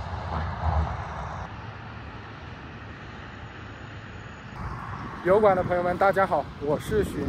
油管的朋友们，大家好，我是徐。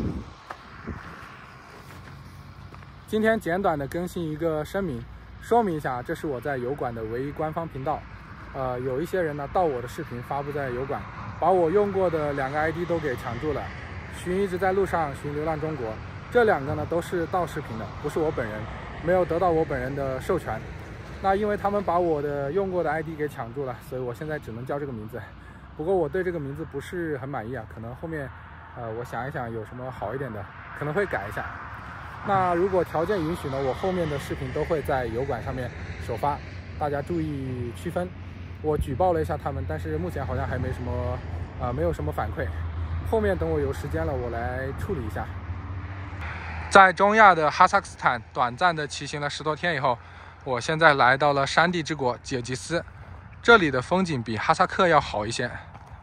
今天简短的更新一个声明，说明一下，这是我在油管的唯一官方频道。有一些人呢盗我的视频发布在油管，把我用过的2个 ID 都给抢注了。寻一直在路上，寻流浪中国，这2个呢都是盗视频的，不是我本人，没有得到我本人的授权。那因为他们把我的用过的 ID 给抢注了，所以我现在只能叫这个名字。不过我对这个名字不是很满意啊，可能后面我想一想有什么好一点的，可能会改一下。那如果条件允许呢，我后面的视频都会在油管上面首发，大家注意区分。我举报了一下他们，但是目前好像还没什么没有什么反馈，后面等我有时间了我来处理一下。在中亚的哈萨克斯坦短暂的骑行了10多天以后，我现在来到了山地之国吉尔吉斯，这里的风景比哈萨克要好一些。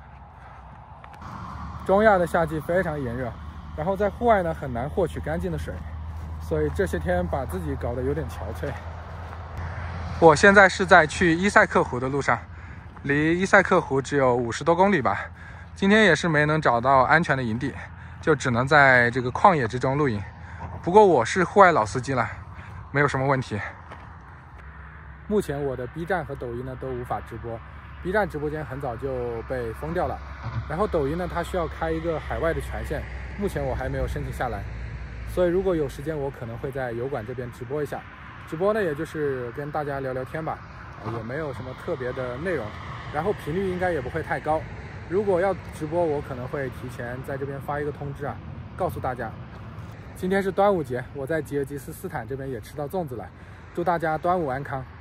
中亚的夏季非常炎热，然后在户外呢很难获取干净的水，所以这些天把自己搞得有点憔悴。我现在是在去伊塞克湖的路上，离伊塞克湖只有50多公里吧。今天也是没能找到安全的营地，就只能在这个旷野之中露营。不过我是户外老司机了，没有什么问题。目前我的 B 站和抖音呢都无法直播，B 站直播间很早就被封掉了，然后抖音呢它需要开一个海外的权限，目前我还没有申请下来，所以如果有时间我可能会在油管这边直播一下。直播呢也就是跟大家聊聊天吧，也没有什么特别的内容，然后频率应该也不会太高。如果要直播，我可能会提前在这边发一个通知啊，告诉大家。今天是端午节，我在吉尔吉斯斯坦这边也吃到粽子了，祝大家端午安康。